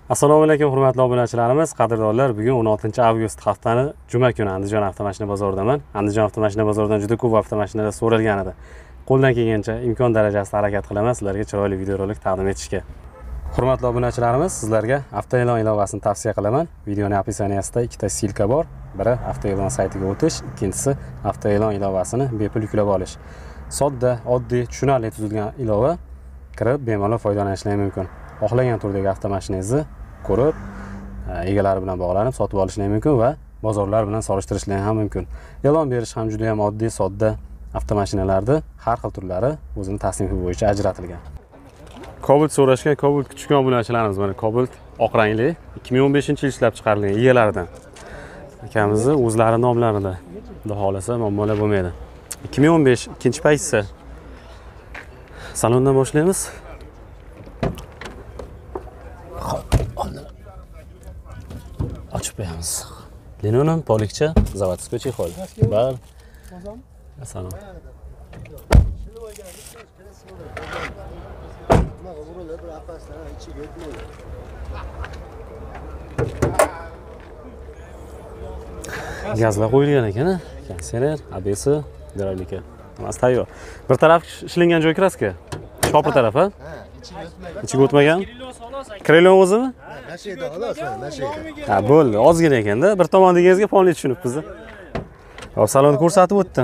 Assalomu alaykum hurmatli obunachilarimiz, qadrdonlar. Bugun 16 avgust haftani juma kuni Andijon avtomashina bozoridaman. Andijon avtomashina bozoridan juda ko'p avtomashinalar so'ralgan edi. Qo'ldan kelgancha imkon darajasida harakat qilaman sizlarga chiroyli videorolik taqdim etishga. Hurmatli obunachilarimiz, sizlarga avtoe'lon ilovasini tavsiya qilaman. Videoning opsiyaniyasida ikkita silka bor. Biri avtoe'lon saytiga o'tish, ikkinchisi avtoe'lon ilovasini bepul yuklab olish. Sodda, oddiy, tushunarli tuzilgan ilova kirib bemalol foydalanishingiz mumkin. Xohlagan turdagi avtomashinangizni ko'rib, egalari bilan bog'lanib sotib olishingiz mumkin va bozorlar bilan solishtirishingiz ham mumkin. E'lon berish ham juda ham oddiy, sodda avtomashinalarda har xil turlari o'zini tasnifi bo'yicha ajratilgan. Cobalt so'rashgan Cobalt kuchukon obunachilarimiz mana Cobalt oq rangli 2015-yil ishlab chiqarilgan egalaridan. Akamizni o'zlari nomlarida, xudo xolasa muammolar bo'lmaydi. 2015 ikkinchi paytsa. Salondan boshlaymiz. Ochib qo'yamiz. Linonim, polikcha, zavodskiy chexol. Bal. Salom. Gazlar qo'yilgan ekan, kondisioner, ABS, gidravlika. Hammasi tayyor. Bir taraf ishlangan joy kraska. Shopir taraf, ha? Ichiga o'tmagan. Krelon o'zimi? Nashida, xolos, nashida. Ha, bo'ldi. Ozgina ekanda. Bir tomon degangizga polni tushunibmiz. Hop, salonni ko'rsatib o'tdim.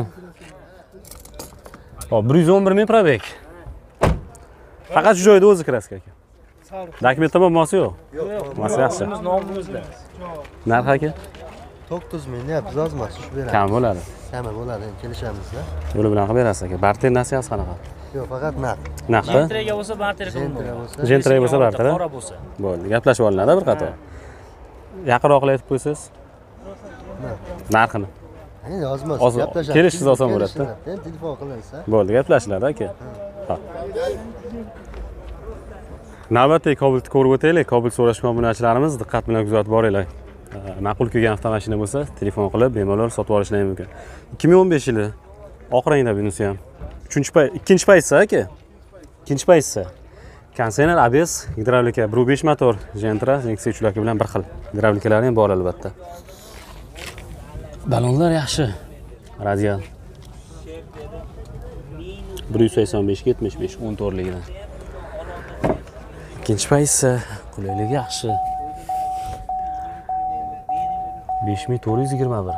Hop, 111 ming probek. Faqat shu joyda o'zi kraska aka. Dokumentda muammosi yo'q. Yo'q, yaxshi. Nomimizda. Narx aka? 9 ming deyapmiz, ozmas, shu beramiz. Kam bo'ladi. Kam bo'ladi, kelishamiz-da. Yo'li bilan qilib berasiz aka. Barter nasiyasi qanaqa? Yo'q, faqat naqd. Naqdmi? Gentrega bo'lsa barter qilinadi. Gentrega bo'lsa barter. Qora bo'lsa. Bo'ldi, gaplashib olinadi bir qator. Yaqinroq aytib qo'ysangiz. Narxini. Endi ozmas, gaplashamiz. Kelishingiz oson bo'ladi-da. Telefon qilinsa. Bo'ldi, gaplashiladi aka. Ha. Navbatdagi Cobalt ko'rib o'taylik. Cobalt so'rashgan obunachilarimiz diqqat bilan kuzatib boringlar. Ma'qul kelgan avtomashina bo'lsa, telefon qilib bemalol sotib olishingiz mumkin. 2015 yili oq rangda bunisi ham. Ikkinchi paytsa aka. Ikkinchi paytsa. Kondisioner, ABS, gidravlika, 1.5 motor, Gentra, Nexia 3 bilan bir xil. Gidravlikalari ham bor albatta. Balonlar yaxshi. Radial. 185 75 10 torligidan. Ikkinchi paytsa qulaylik yaxshi. 5421.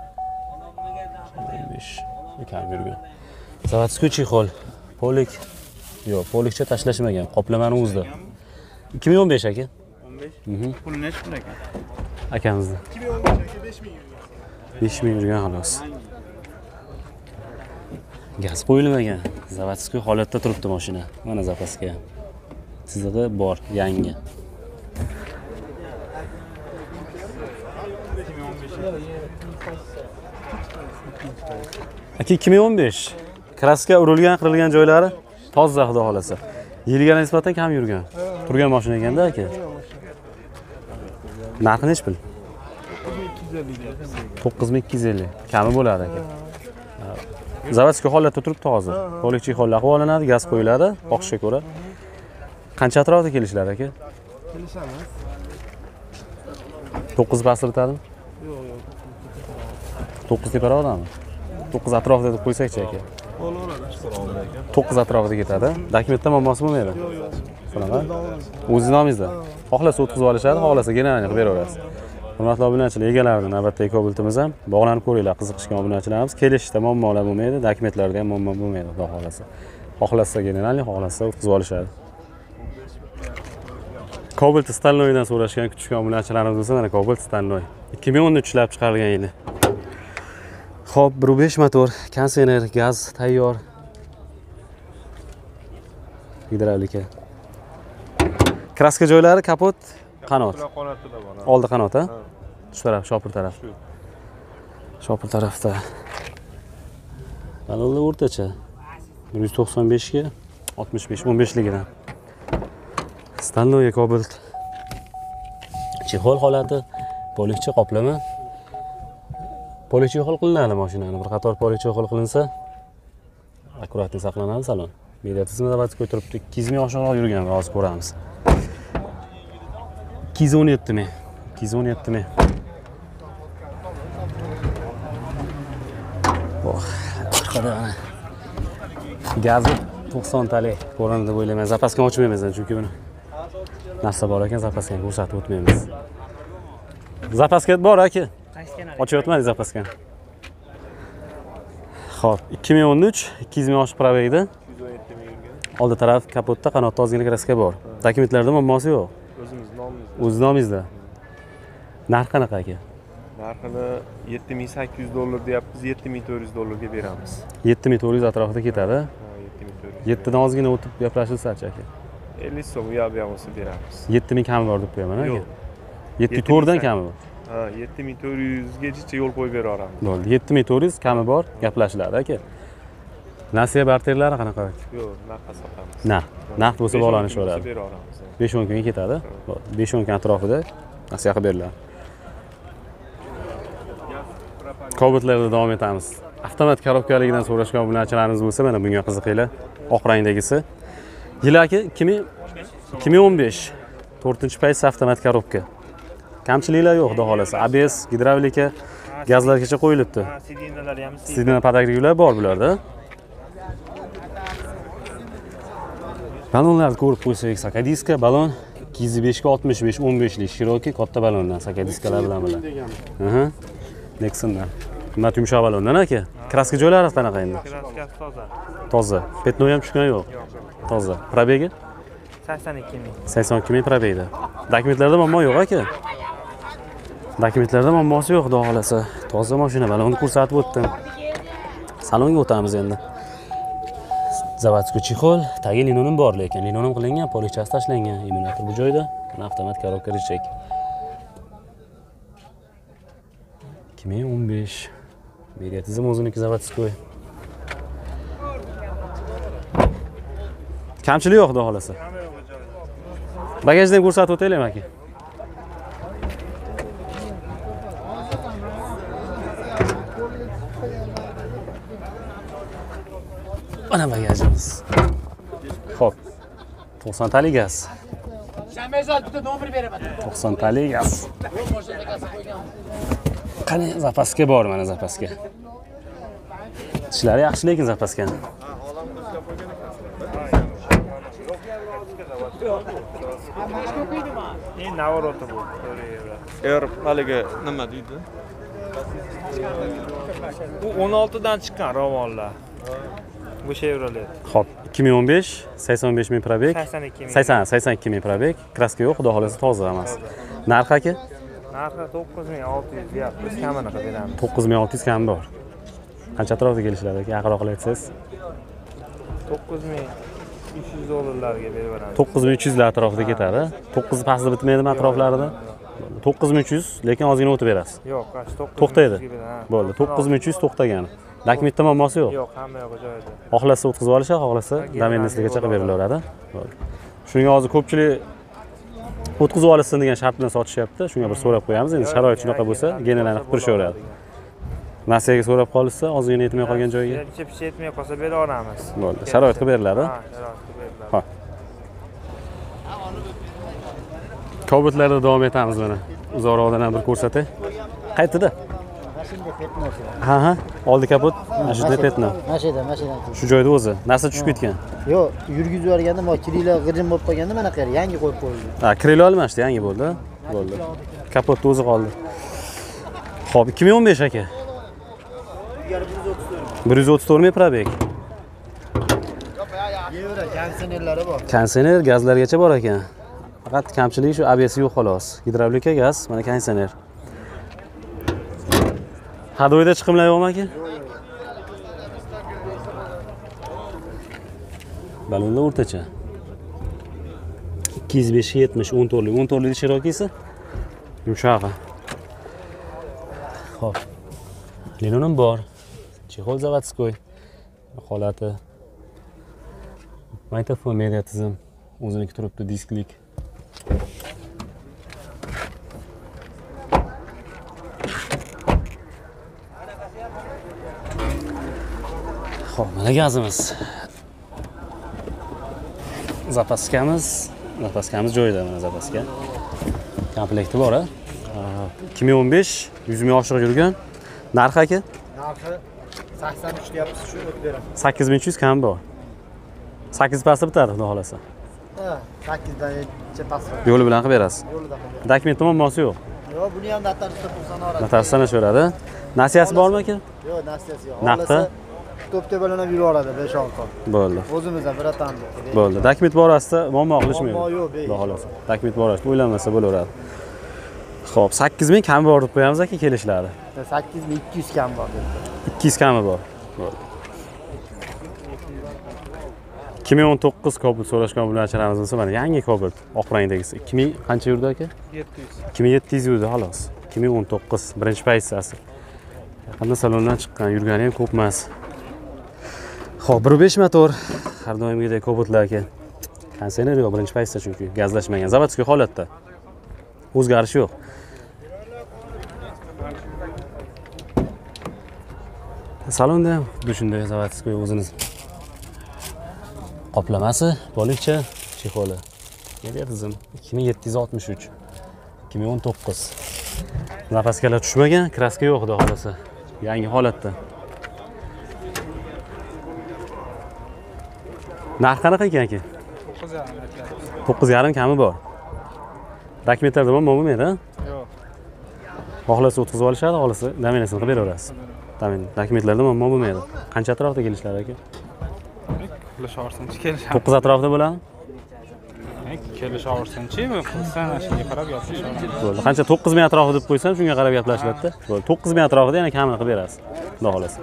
5 kam yurgan. Zavodskiy chexol. Polik. Yo'q, polikcha tashlashmagan. Qoplamani o'zida. 2015 aka. 15. Puli necha pul ekan? Akamizni. 2015 aka 5000 yurgan. 5000 yurgan xolos. Gaz qo'yilmagan. Zavodskiy holatda turibdi mashina. Mana zapaska. Sizda bor, yangi. Aka 2015. Kraska urilgan, qirilgan joylari toza xudo xolasa. Yiliga nisbatan kam yurgan. Turgan mashina ekanda aka. Narxi nechi pul? 9250. Kami bo'ladi aka. Zavodskiy holatda turibdi hozir. Polikchi hollar qo'llanadi, gaz qo'yiladi, xohishga ko'ra. Qancha atrofda kelishlar aka? Kelishamiz. 9 pasir o'tadimi? Yo'q, yo'q. 9 teparoqdami? 9 atrofida deb qo'ysakchi aka. Bo'laveradi. 9 atrofida ketadi. Dokumentda muammosi bo'lmaydi. Yo'q, yo'q. Shunaqa. O'z nomingizda. Xohlasa o'tkazib olishadi, xohlasa generalni qilib beraverasiz. Hurmatli obunachilar, egalari navbatdagi Cobaltimiz ham bog'lanib ko'ringlar, qiziqishgan obunachilarimiz. Kelishda muammolar bo'lmaydi, dokumentlarda ham muammo bo'lmaydi, xudo xolasa. Xohlasa generalni, xohlasa o'tkazib olishadi. Cobalt Stanoydan so'rashgan kuchukon obunachilarimiz bo'lsa, mana Cobalt Stanoy. 2013 ishlab chiqarilgan yili. Xo'p, 1.5 motor, kondisioner, gaz tayyor. Gidravlika. Kraska joylari kapot, qanot. Oldi qanot, ha? Shu taraf, shopir taraf. Shopir tarafda. Balonlar o'rtacha. 195 ga 65, 15 ligidan. Stanoy Cobalt. Chexol holati, polikcha qoplama. Polikcha chexol qilinadi mashinani. Bir qator polikcha chexol qilinsa, akkuratli saqlanadi salon. Media tizimida vatga turibdi. 200 ming oshiqroq yurgan, hozir ko'ramiz. 217 ming. 217 ming. Oh, orqada mana gazi 90 talik ko'rinadi deb o'ylayman. Zapaskani ochmaymiz chunki buni narsa bor ekan, zapaskani ko'rsatib o'tmaymiz. Zapaska bor aka. Ochyapman zapaskani. Xo'p, 2013 200 ming oshib probegda. 217 ming yurgan. Oldi taraf kapotda qanotda ozgina kraska bor. Dokumentlarda muammosi yo'q. O'zingiz nomingiz. O'z nomingizda. Narx qanaqa aka? Narxini 7800 dollar deyapmiz, 7400 dollarga beramiz. 7400 atrofida ketadi. Ha, 7400. 7 dan ozgina o'tib gaplashilsa-chi aka. 50 so'm u yoq bu yog'isi beramiz. 7000 kami bor deb qo'yaman aka. Yo'q. 7400 dan kami bor. Ha, 7400 gacha yo'l qo'yib bera olamiz. Bo'ldi. 7400 kami bor, gaplashiladi aka. Nasiya barterlari qanaqa? Yo'q, narxga sotamiz. Naqd bo'lsa bog'lanishaveradi. Bera olamiz. 5-10 kunga ketadi. 5-10 kun atrofida nasiya qilib beriladi. Kobotlarda davom etamiz. Avtomat korobkaligidan so'rashgan obunachilarimiz bo'lsa, mana bunga qiziqinglar. Oq rangdagisi. Yil aka 2015 4-payt avtomat korobka. Kamchiliklar yo'q, xudo xolasa. ABS, gidravlika, gazlargacha qo'yilibdi. Ha, sidinalar ham Sidina podagreglar bor bularda. Balonlarni ko'rib qo'ysak, sakadiska balon 205 ga 65 15 lik Cherokee katta balondan sakadiskalar bilan bilan. Aha. Nexondan. Qimmat yumshoq balondan aka. Kraska joylari qanaqa endi? kraskasi toza. Toza. Petno ham tushgan yo'q. Toza. Probegi? 82 ming. 82 ming probegda. Dokumentlarda muammo yo'q aka. Dokumentlarda muammosi yo'q, xudo xolasa. Toza mashina, balonni ko'rsatib o'tdim. Salonga o'tamiz endi. Zavodskiy chexol, tagi linonim bor lekin linonim qilingan, polichasi tashlangan, emulyator bu joyda, avtomat korobka rechek. 2015 Mediatizm o'ziniki Zavodskiy. Kamchilik yo'q, xudo xolasa. Bagajdan ko'rsatib o'taylik aka. Mana bagajimiz. Xo'p. 90 talik gaz. 90 talik gaz. Qani zapaska bor mana zapaska. Ishlari yaxshi lekin zapaskani. Navoroti bu. Haligi nima deydi? Bu 16 dan chiqqan ro'mollar. Bu Chevrolet. Xo'p, 2015 85 ming probeg. 82 ming probeg. Kraska yo'q, xudo xolasa toza emas. Narx aka? Narxi 9600 deyapmiz. Kamini qilib beramiz. 9600 kam bor. Qancha atrofida kelishadi aka? Yaqinroq aytsangiz. 9300 dollarlarga berib beramiz. 9300 lar atrofida ketadi. 9 pastda bitmaydimi atroflarida? 9300, lekin ozgina o'tib berasiz. Yo'q, 900. To'xtaydi. Bo'ldi, 9300 to'xtagan. Dokumentda muammosi yo'q. Yo'q, hamma yo'q joyida. Xohlasa o'tkazib olishadi, xohlasa domenniysligigacha qilib berilaveradi. Shuning hozir ko'pchilik o'tkazib olishsin degan shart bilan sotishyapti. Shunga bir so'rab qo'yamiz. Endi sharoit shunaqa bo'lsa, genalarni qilib turishaveradi. Nasiyaga so'rab qolishsa, ozgina yetmay qolgan joyga. Picha yetmay qolsa bera olamiz. Bo'ldi, sharoit qilib beriladi. Ha, sharoit qilib beriladi. Xo'p. Kobotlarda davom etamiz mana. Uzoqroqdan ham bir ko'rsatay. Qaytida? Ha, oldi kapot, mashina petno. Mashina. Shu joyda o'zi. Narsa tushib ketgan. Yo'q, yurgizib yuborganda, mo kiriylar g'irim bo'lib qolganda mana qayerga yangi qo'yib qo'yildi. Ha, kirilo almashdi, yangi bo'ldi. Bo'ldi. Kapotda o'zi qoldi. Xo'p, 2015 aka. 134 ming probeg. Kondisionerlari bor. Kondisioner, gazlargacha bor ekan. Faqat kamchiligi shu ABS yo'q xolos. Gidravlika, gaz, mana kondisioner. Hadoyda chiqimlar yo'qmi aka? Balonlar o'rtacha. 205 70 14 lik Cherokee'si. Yumshog'i. Xo'p. Linonim bor. Chexol Zavodskiy. Holati. Magnitofon Mediatizm o'ziniki turibdi, disklik. Xo'p, mana gazimiz. Zapaskamiz joyida mana zapaska. komplekti bor, 2015 100 ming oshiq yurgan. Narxi aka? Narxi 83 deyapsiz, shu o'tib beraman. 8300 kam bor. 8 pasti bitadi, xudo xolasa. Ha, 8dan pastroq. Yo'li bilan qilib berasiz. Yo'lida qilib. Dokument muammosi yo'q. Yo'q, buni ham notariusda pulsan oladi. Notariusdan beradi. Nasiyasi bormi aka? Yo'q, nasiyasi yo'q. Naqdi? To'p-to'balanib yuraveradi 5-6 oy. Bo'ldi. O'zimizdan bir atam. Bo'ldi. Dokument borasida muammo qilishmaydi. Muammo yo'q, besh. Xudo xolasa. Dokument borasida o'ylanmasa bo'laveradi. Xo'p, 8000 kam bor deb qo'yamiz aka, kelishlardi. 8200 kam bor dedi. 200 kami bor. Bo'ldi. 2019 Cobalt so'rashgan bilan achiramiz bo'lsa, mana yangi Cobalt, oq rangdagisi. 2000 qancha yurdi aka? 700. 2700 yurdi xolos. 2019 birinchi pozitsiyasi. Yaqinda salondan chiqqan, yurgani ham ko'p emas. Xo'p, 1.5 motor. Har doimgidek Cobaltlar aka. Kondisioner yo'q, birinchi pozitsiya chunki gazlashmagan. Zavodskiy holatda. O'zgarish yo'q. Salonda ham shunday zavodskiy o'zini qoplamasi, polikcha, chexoli. Media tizim 2763. 2019. Zapaskalar tushmagan, kraska yo'q, xudo xolasa. Yangi holatda. Narx qanaqa ekan aka? 9.5 kami bor. Dokumentlarda bo'lmaydi, ha? Yo'q. Xohlasa o'tkazib olishadi, xohlasa dominatsiyani qilib beraverasiz. Dokumentlarda muammo bo'lmaydi. Qancha atrofda kelishlar aka? Kelishaversinchi, kelishamiz. 9 atrofida bo'ladimi? Kelishaversinchi, qilsan shunga qarab gaplashaveramiz. Bo'ldi. Qancha 9000 atrofi deb qo'ysam, shunga qarab gaplashiladi-da. Bo'ldi. 9000 atrofida yana kamini qilib berasiz. Xudo xolasa.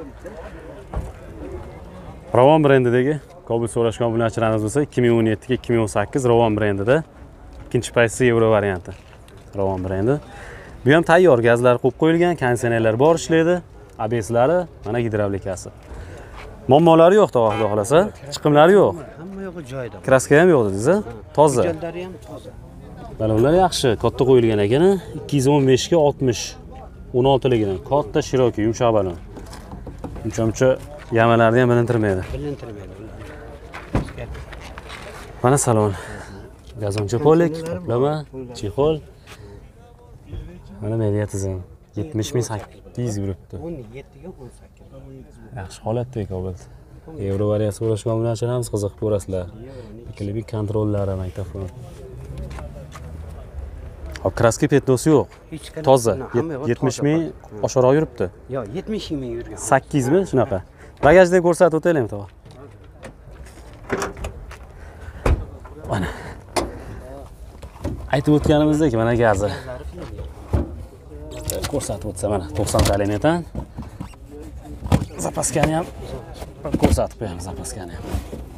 Ravon brendidagi Cobalt so'rashgan bilan achiramiz bo'lsa, 2017 ga 2018 Ravon brendida ikkinchi pozitsiya Euro varianti. Ravon brendi. Bu ham tayyor, gazlar qo'yib qo'yilgan, kondisionerlar bor ishlaydi, ABSlari, mana gidravlikasi. Muammolari yo'q, xudo xolasa. Chiqimlari yo'q. Hamma yo'qi joyida. Kraska ham yo'q dedingiz-a? Toza. Jildari ham toza. Balonlar yaxshi, katta qo'yilgan ekan, 215 ga 60. 16 ligidan. Katta shiroki, yumshoq balon. Uncha yamalarni ham bilintirmaydi. Mana salon. Gazoncha polik, qoplama, chexol. Mana media tizim. 70800 yuribdi. 17 ga 18. Yaxshi holatda Cobalt. Euro variyasi so'rashgan bilan achiramiz, qiziqib ko'rasizlar. Klibik kontrollari, magnitofon. Hop, kraska petnosi yo'q. Toza. 70 ming oshiqroq yuribdi. Yo'q, 70 ming yurgan. 8 mi shunaqa? Bagajda ko'rsatib o'taylik to'g'ri. Mana. Aytib o'tganimizdek, mana gazi. Ko'rsatib o'tsa, mana 90 talik metan. Zapaskani ham ko'rsatib qo'yamiz, zapaskani ham.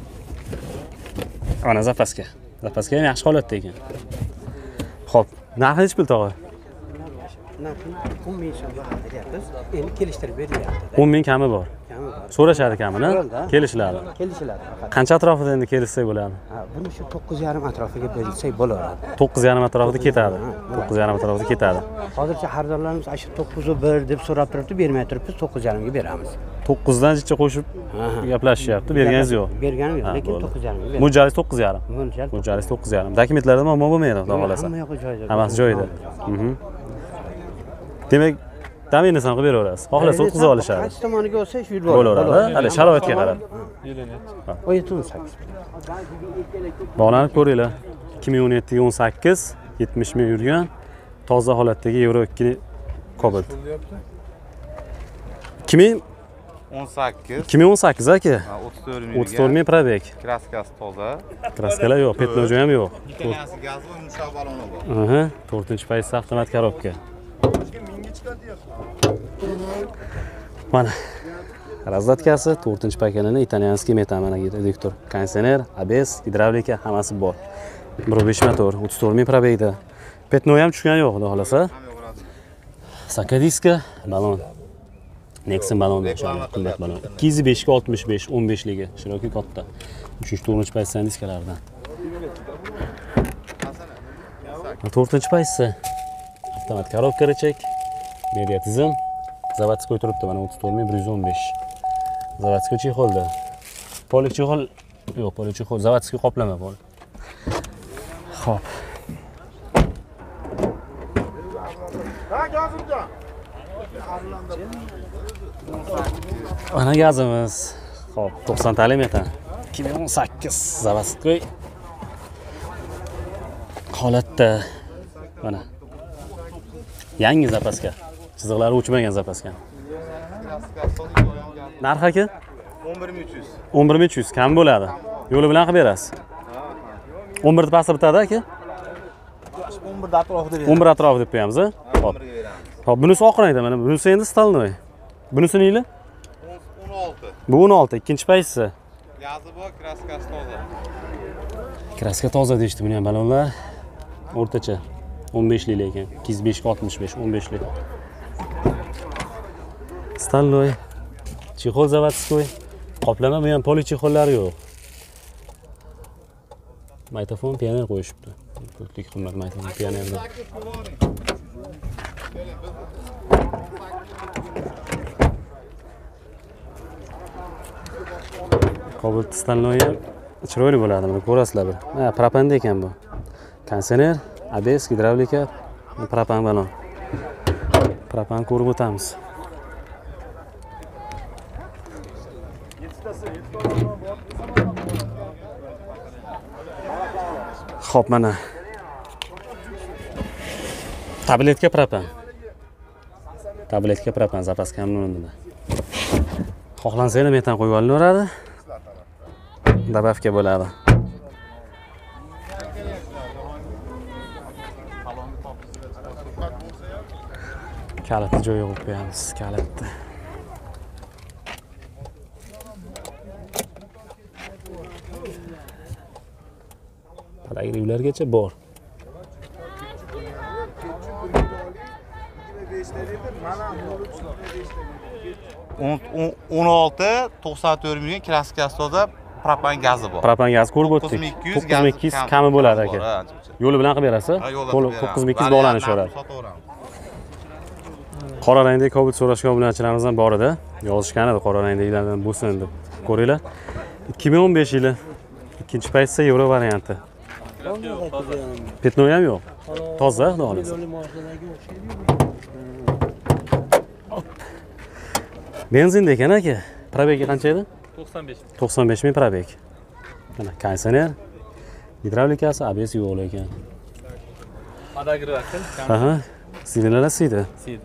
Mana zapaska. Zapaska ham yaxshi holatda ekan. Xo'p, narxi nech pul tog'a? Narxi 10 ming so'm deyapmiz. Endi kelishtirib beryapti. 10 ming kami bor. So'rashadi kamini, kelishiladi. Kelishiladi. Qancha atrofida endi kelishsak bo'ladi? Ha, buni shu 9.5 atrofiga berilsak bo'laveradi. 9.5 atrofida ketadi. 9.5 atrofida ketadi. Hozircha xaridorlarimiz shu 9.1 deb so'rab turibdi, bermay turibmiz, 9.5 ga beramiz. 9 dan jicha qo'shib gaplashishyapti, berganingiz yo'q. Berganim yo'q, lekin 9.5 ga beramiz. Mo'ljalli 9.5. Mo'ljal. Mo'ljalli 9.5. Dokumentlarda muammo bo'lmaydi, xudo xolasa. Hamma yo'qi joyida. Hammasi joyida. Demak, dominatsiyani qilib beraverasiz. Xohlasa o'tkazib olishadi. Qaysi tomoniga olsa shu yo'l bo'laveradi. Hali sharoitga qarab. 18. Bog'lanib ko'ringlar. 2017 ga 18, 70 ming yurgan, toza holatdagi Euro 2 Cobalt. 2018 aka. 34 ming probeg. Kraskasi toza. Kraskalar yo'q, petnojoy ham yo'q. Ikkalasi gaz va yumshoq baloni bor. 4-pozitsiya avtomat korobka. Mana razdatkasi 4-pakanini italyanskiy metan, mana reduktor, kondisioner, ABS, gidravlika hammasi bor. 1.5 motor, 34 ming probegda. Petnoy ham tushgani yo'q, xudo xolasa. Sakadiska balon. Nexon balon, qimmat balon. 205 ga 65, 15 ligi, shiroki katta. 3-4-pozitsiya diskalaridan. 4-pozitsiya. Avtomat korobka rechek. Media tizim. Zavodskiy turibdi, mana 34115. Zavodskiy chexolda. Polik chexol yo'q, polik chexol, zavodskiy qoplama bor. Xo'p. Mana gazimiz. Xo'p, 90 tali metan. 2018 Zavodskoy. Holatda. Mana. Yangi zapaska. Chiziqlari o'chmagan zapaska. Narxi aka? 11300. 11300 kam bo'ladi. Yo'li bilan qilib berasiz. 11 pasti bitadi aka? 11 da atrofida beradi. 11 atrofi deb qo'yamiz, a? Xo'p. Xo'p, bunisi oq rangda mana. Bunisi endi stalnoy. Bunisi neyli? 16. Bu 16, ikkinchi paysisi. Gazi bor, kraskasi toza. Kraska toza deyishdi buni ham balonlar. O'rtacha 15 lik ekan. 25 65 15 lik. Stalnoy. Chexol Zavodskoy. Qoplama bu ham polichexollari yo'q. Maytofon pioner qo'yishibdi. Ko'plik qimmat maytofon pionerda. Cobalt Stalnoy ham chiroyli bo'ladi, buni ko'rasizlar bir. Ha, propanda ekan bu. Kondisioner, ABS, gidravlika, propan balon. Propan ko'rib o'tamiz. Xo'p, mana. Tabletka propan. Tabletka propan zapaska ham o'rnida. Xohlansa ham metan qo'yib olinaveradi. Добавка bo'ladi. Kalitni joyiga qo'yib qo'yamiz, kalitni. Paragraflargacha bor. On 16 94 million kraskasi toza, propan gazi bor. Propan gazi ko'rib o'tdik. 9200 kami bo'ladi aka. Yo'li bilan qilib berasiz? 9200 bog'lanishaveradi. Qora rangdagi Cobalt so'rashgan obunachilarimiz ham bor edi. Yozishgan edi qora rangdagilardan bo'lsin deb. Ko'ringlar. 2015 yili ikkinchi paysda yevro varianti. Petnoy ham yo'q. Toza, xudo xolasa. Benzin ekan aka. Probegi qancha edi? 95 ming probeg. Mana kondisioner, gidravlikasi, ABS yo'q ekan. Подогреватель. Aha, silinlar siydi.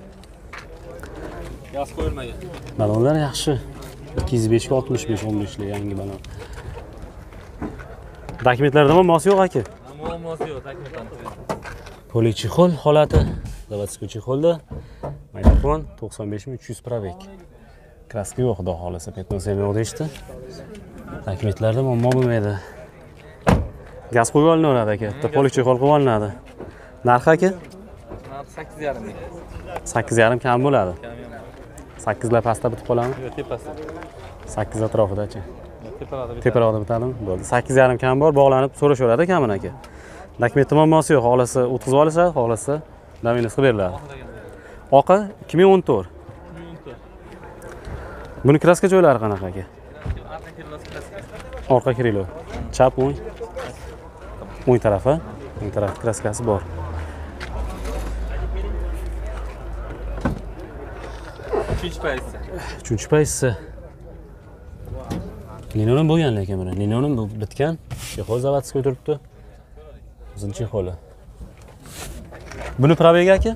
Gaz qo'yilmagan. Balonlar yaxshi. 205 ga 65 15 lik yangi balon. Dokumentlarda ham mos yo'q aka. Muammosi yo'q, taklifdan. Polichexol holati. Заводской chexolda. Maytofon 95300 probeg. Kraska yo'q, xudo xolasa, petnos ham yo'q deyishdi. Dokumentlarda muammo bo'lmaydi. Gaz qo'yib olinaveradi aka. Bitta polichexol qo'yib olinadi. Narxi aka? Narxi 8,5 ming. 8,5 kam bo'ladi. 8 la pastda bitib qoladimi? Yo'q, tepasida. 8 atrofida-chi. Tepalarda Teparoqda bitadimi? Bo'ldi. 8,5 kam bor, bog'lanib so'rashaveradi kamin aka. Dokument muammosi yo'q, xohlasa o'tkazib olishadi, xohlasa daminus qilib beriladi. Oqi 2014. Buni kraska joylari qanaqa aka? Orqa kirilo. Chap o'ng. O'ng tarafi, o'ng taraf kraskasi bor. Uchinchi paysisi. Linonim bo'lgan lekin buni. Linonim bitgan. Chexol Zavodskoy turibdi. O'zini chexoli. Buni probegi aka?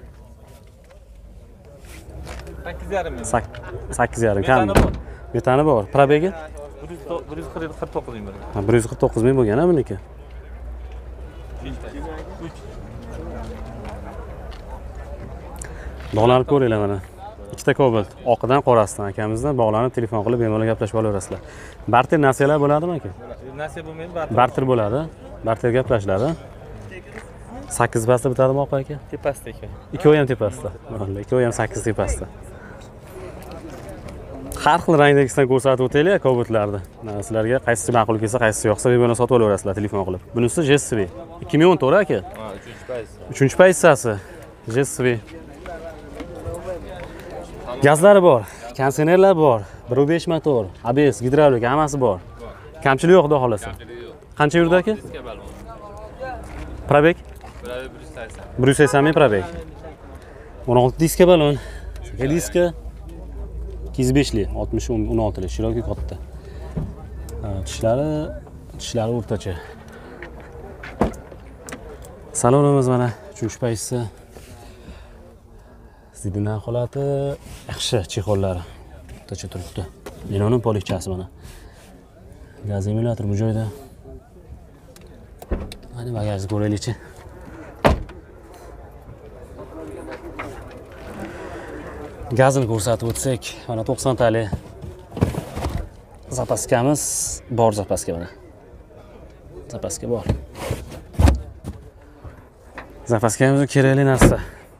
8,5 ming. 8,5 kam. Metani bor. Probegi? 149 ming bo'lgan. 149 ming bo'lgan a buniki. Bog'lanib ko'ringlar mana. Ikkita Cobalt, oqidan qorasidan akamizdan bog'lanib telefon qilib bemalol gaplashib olaverasizlar. Barter nasiyalar bo'ladimi aka? Nasiya bo'lmaydi, Barter bo'ladi. Barter gaplashiladi. 8 pasta bitadimi oqa aka? tepasida ekan. Ikkovi ham tepasida. Mana ikkovi ham 8 tepasida. Har xil rangdagisidan ko'rsatib o'taylik Cobaltlarni. Sizlarga qaysi ma'qul kelsa, qaysi yoqsa bemalol sotib olaverasizlar telefon qilib. Bunisi JSV 2014 aka. Ha, 3-pays. 3-paysasi JSV. Gazlari bor, kondisionerlar bor, 1.5 motor, ABS, gidravlika hammasi bor. Kamchilik yo'q, xudo xolasa. Qancha yurdi aka? Probeg? 180 ming probeg. 16 diska balon. Saka diska 205 li, 60 16 li, shiroki katta. Tishlari o'rtacha. Salonimiz mana 3-paysi. Zidinan holati yaxshi, chexollari o'rtacha turibdi. Linoning polichasi mana. Gaz emulyator bu joyda. Mana bagajni ko'raylikchi. Gazini ko'rsatib o'tsak, mana 90 tali zapaskamiz bor, zapaska mana. Zapaska bor. Zapaskamizga kerakli narsa.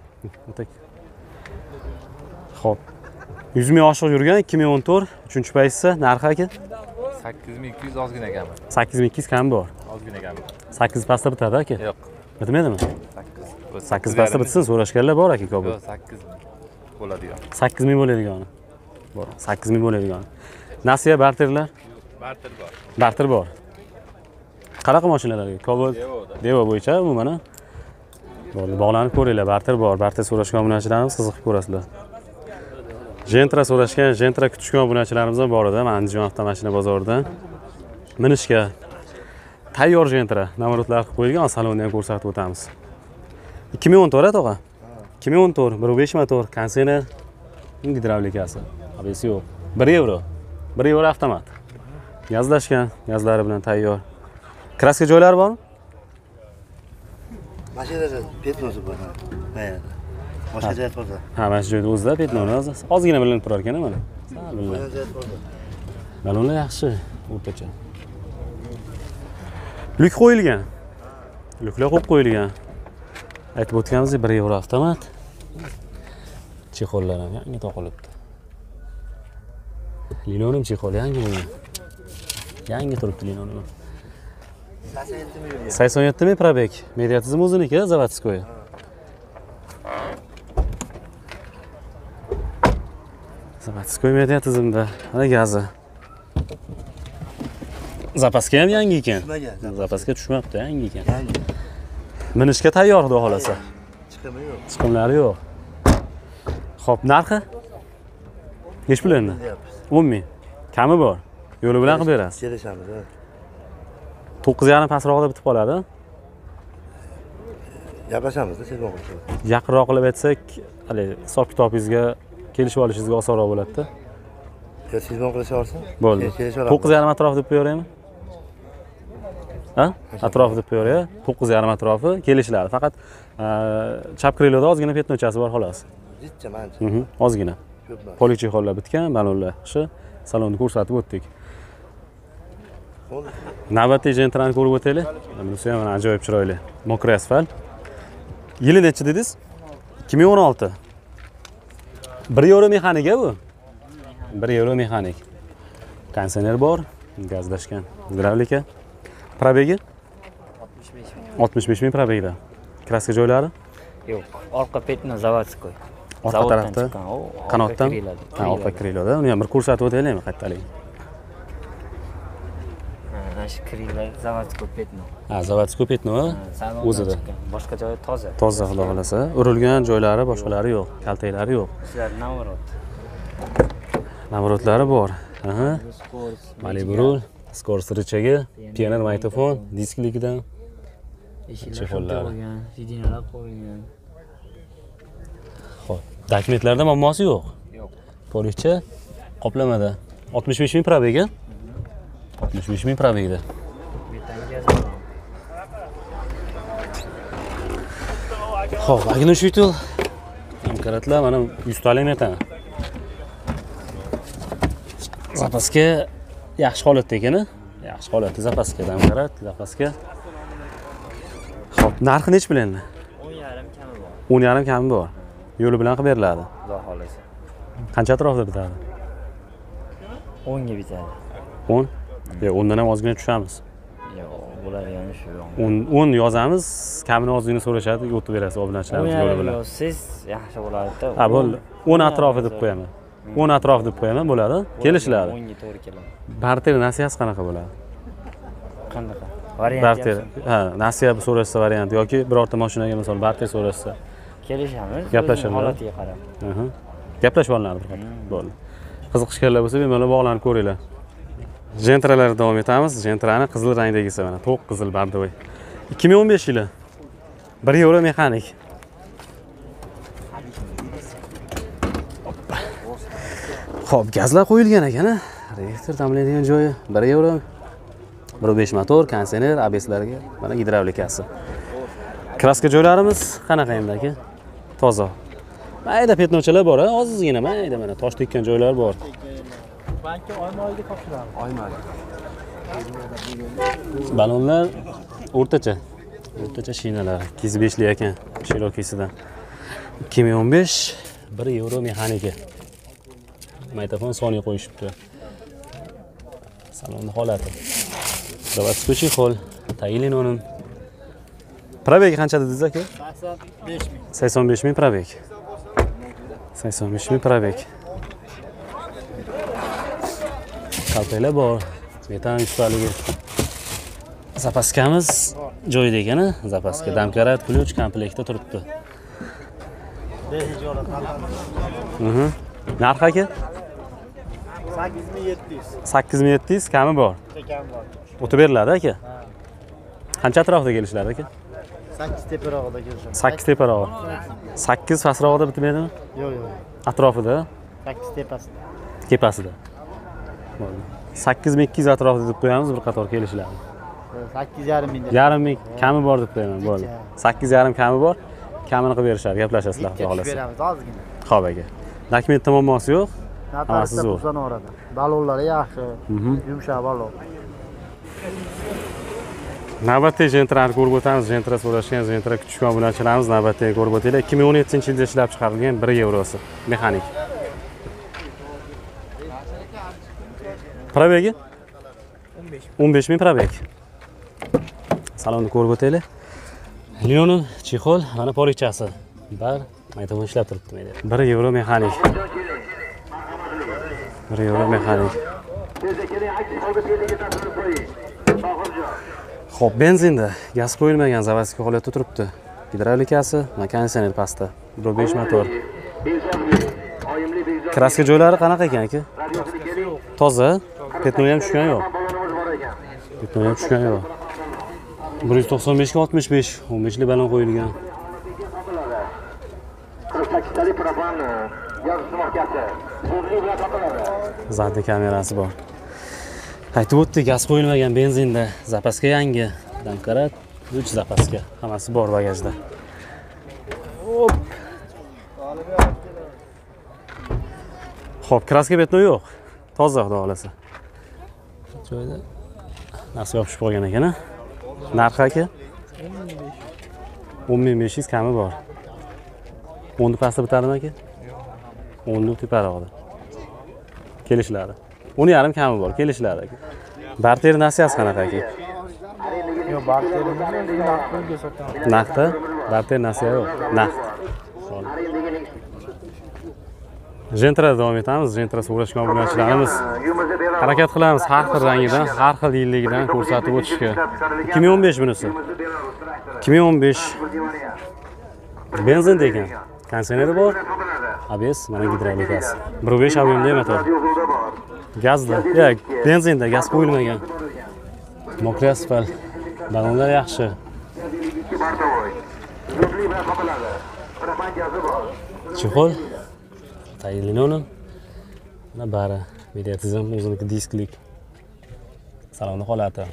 Xo'p. 100 ming oshiq yurgan 2014, 3-paysi narxi aka? 8200 ozgina kami. 8200 kam bor. Ozgina kami. 8 pasta bitadi aka? Yo'q. Bitmaydimi? 8. 8 pasta bitsin, so'rashganlar bor aka ko'p. Yo'q, 8 bo'ladigan. 8000 bo'ladigani. Bor. 8000 bo'ladigani. Nasiya barterlar? Barter bor. Barter bor. Qanaqa mashinalarga? Cobalt, Devo bo'yicha bu mana. Bo'ldi, bog'lanib ko'ringlar, barter bor. Barter so'rashgan obunachilarimiz qiziqib ko'rasizlar. Gentra so'rashgan, Gentra kutishgan obunachilarimiz ham bor edi, Andijon avtomashina bozoridan. Minishga tayyor Gentra namoratlar qilib qo'yilgan, salonni ham ko'rsatib o'tamiz. 2014 tog'a. 2014 1.5 motor, konsener, gidravlikasi. Abesi yo'q. 1 euro. 1 euro avtomat. Gazlashgan, gazlari bilan tayyor. Kraska joylari bormi? Mashinada petnosi bor. Mayda. Boshqa joy borda. Ha, mana shu joyda o'zida petnoni o'zi. Ozgina bilinib turar ekan mana. Balonlar yaxshi, o'rtacha. Lyuk qo'yilgan. Lyuklar qo'yib qo'yilgan. Aytib o'tganimizdek 1 euro avtomat. Chexollar ham yangi to'qilibdi. Linonim chexol yangi bo'lgan. Yangi turibdi linonim. 87 ming probek. Mediatizm o'ziniki, zavodskoy. Zavodskoy mediatizmda. Mana gazi. Zapaska ham yangi ekan. Zapaska tushmabdi, yangi ekan. Minishga tayyor xudo xolasa. Chiqimi yo'q. Chiqimlari yo'q. Xo'p, narxi? Nech pullarni? 10 ming. Kami bor. Yo'li bilan qilib berasiz. Kelishamiz. 9,5 pastroqda bitib qoladi. Gaplashamiz, telefon qilib. Yaqinroq qilib aytsak, hali hisob kitobingizga kelishib olishingizga osonroq bo'ladi-da. Telefon qilishaversin. Bo'ldi. 9,5 atrof deb qo'yaveraymi? Ha? Atrof deb qo'yaver. 9,5 atrofi kelishiladi. Faqat chap kriloda ozgina petnochasi bor xolos. Jichcha mancha. Ozgina. Polichi hollar bitgan, balonlar yaxshi. Salonni ko'rsatib o'tdik. Navbatdagi Gentrani ko'rib o'taylik. Bunisi ham ajoyib chiroyli. Mokray asfalt. Yili necha dedingiz? 2016. 1 euro mexanika bu. 1 euro mexanik. Konsener bor, gazlashgan, gidravlika. Probegi? 65 ming probegda. Kraska joylari? Yo'q, orqa petno zavodskoy. Orqa tarafda qanotdan, ha, orqa kriloda. Uni ham bir ko'rsatib o'taylikmi qaytalik? Mana shu krilar zavodskoy petno. Ha, zavodskoy petno o'zida. Boshqa joyi toza. Toza xudo xolasa. Urilgan joylari, boshqalari yo'q, kaltaklari yo'q. Sizlar navorot. Navorotlari bor. Aha. Malibu, skorost rычagi, pioner magnitofon, diskligidan. Chexollar qo'ygan, sidinalar qo'ygan. Xo'p, dokumentlarda muammosi yo'q. Yo'q. Polichcha qoplamada 65 ming probega. 65 ming probegda. Xo'p, agnoshitul. Hamkaratlar mana 100 tali metan. Zapaska yaxshi holatda ekan, yaxshi holatda zapaska, damkarat, zapaska. Xo'p, narxi nech bilan? 10,5 kami bor. 10,5 kami bor. Yo'li bilan qilib beriladi. Xudo xolasa. Qancha atrofda bitadi? 10 ga bitadi. 10? Yo'q, 10 dan ham ozgina tushamiz. Yo'q, bo'ladigan shu. 10 yozamiz, kamini ozgina so'rashadi, o'tib berasiz obunachilarimiz yo'li bilan. Siz yaxshi bo'ladi-da. Ha, bo'ldi. 10 atrofi deb qo'yaman. 10 atrof deb qo'yaman, bo'ladi. Kelishiladi. 10 ga to'g'ri keladi. Barter nasiyasi qanaqa bo'ladi? Qanaqa? Variant. Barter. Ha, nasiya so'rashsa variant yoki birorta mashinaga misol barter so'rashsa Kelishamiz. Gaplashamiz. o'zining holatiga qarab. Aha. Gaplashib olinadi bir qator. Bo'ldi. Qiziqishganlar bo'lsa, bemalol bog'lanib ko'ringlar. Jentralarga davom etamiz. Jentrani qizil rangdagisi mana, to'q qizil bardovoy. 2015 yili. 1 yevro mexanik. Xo'p, gazlar qo'yilgan ekan, reaktor damlaydigan joyi 1 yevro. 1.5 motor, konditsioner, ABSlarga, mana gidravlikasi. Kraska joylarimiz qanaqa endi aka? Toza. Mayda petnochalar bor, ozgina mayda mana tosh tekkan joylar bor. Balki oyma-oyga topshiramiz. Balonlar o'rtacha. O'rtacha shinalar 205 lik ekan, Cherokee-sidan. 2015 1 yevro mexanika. Magnitofon soniya qo'yishibdi. Salonni holati. Заводской чехол. Tayilin o'nim. Probeg qancha dedingiz aka? 85 ming. 85 ming probeg. 85 ming probeg. Kaltalar bor. Metan yuksaligi. Zapaskamiz joyida ekan, zapaska. Damkarat, ключ komplektda turibdi. Narx aka? 8700. 8700 kami bor. Kam bor. O'tib beriladi aka. Qancha atrofida kelishlar aka? 8 teparog'ida kelishamiz. 8 teparog'i. 8 pasrog'ida bitmaydimi? Yo'q, yo'q. Atrofida, 8 tepasida. tepasida. 8200 atrofida deb qo'yamiz, bir qator kelishlarni. 8,5 ming. Yarim ming kami bor deb qo'yaman, bo'ldi. 8,5 kami bor. Kamini qilib berishadi, gaplashasizlar, xudo xolasa. Beramiz ozgina. Xo'p aka. Dokument muammosi yo'q. Hammasi zo'r. Zo'radi. Balonlari yaxshi. Yumshoq balon. Navbatdagi jentrani ko'rib o'tamiz. Jentra so'rashgan, jentra kutishgan obunachilarimiz navbatdagi ko'rib o'tinglar. 2017-yilda ishlab chiqarilgan 1 yevrosi mexanik. Probegi? 15 ming probeg. Salonni ko'rib o'taylik. Leonin chexol, mana polichasi. Bar magnitofon ishlab turibdi menda. 1 yevro mexanik. 1 yevro mexanik. Xo'p, benzinda gaz qo'yilmagan, заводской holatda turibdi. Gidravlikasi, konditsioner pastda. 1.5 motor. Kraska joylari qanaqa ekan aka? Toza. Petno ham tushgan yo'q. Petno ham tushgan yo'q. 195 ga 65, 15 lik balon qo'yilgan. Zadda kamerasi bor. Qaytib o'tdi, gaz qo'yilmagan benzinda, zapaska yangi, damkarat, 3 zapaska, hammasi bor bagajda. Hop. Xo'p, kraska betno yo'q. Toza, xudo xolasa. Joyda narsa yopishib qolgan ekan. Narxi aka? 10500 kami bor. 10 pastda bitadimi aka? 10 teparog'ida. Kelishiladi. 10,5 kami bor, kelishiladi aka. Barter nasiyasi qanaqa aka? Yo'q, barterimizni naqdga sotamiz. Naqdda? Barter nasiya yo'q. Naqd. Jentrada davom etamiz. Jentra so'rashgan obunachilarimiz harakat qilamiz har xil rangidan, har xil yilligidan ko'rsatib o'tishga. 2015 bunisi. 2015. Benzin ekan. Konditsioneri bor. ABS, mana gidravlikasi. 1.5 объемli motor. Gazda, yo'q, benzinda gaz qo'yilmagan. Mokri asfalt. Balonlar yaxshi. Chexol. Tayilin o'nim. Mana bari mediatizm o'ziniki disklik. Salonni holati.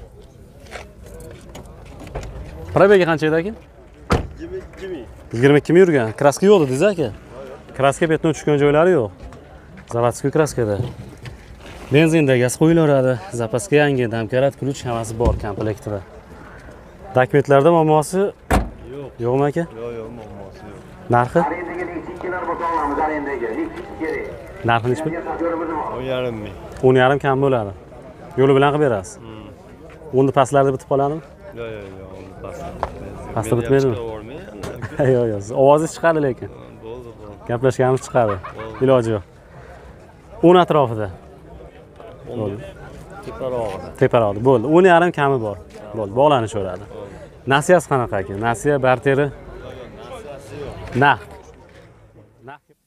Probegi qancha edi aka? 22 ming. 22 ming yurgan. Kraska yo'q dedingiz aka? Kraska betno tushgan joylari yo'q. Заводской kraskada. Benzinda gaz qo'yilaveradi. Zapaska yangi, damkarat, ключ hammasi bor komplektida. Dokumentlarda muammosi yo'q. Yo'qmi aka? Yo'q, muammosi yo'q. Narxi? Narxi nechi pul? 10,5 ming. 10,5 kam bo'ladi. Yo'li bilan qilib berasiz. Unda pastlarda bitib qoladimi? Yo'q, pastda. Pastda bitmaydimi? Yo'q, yo'q. Ovozingiz chiqadi lekin. Bo'ldi. Gaplashganimiz chiqadi. Iloji yo'q. 10 atrofida. Bo'ldi. Teparog'ida. Teparog'ida. Bo'ldi. 10,5 kami bor. Bo'ldi. Bog'lanish bo'ladi. Nasiyasi qanaqa aka? Nasiya barteri? Nasiyasi yo'q. Naqd. Naqd.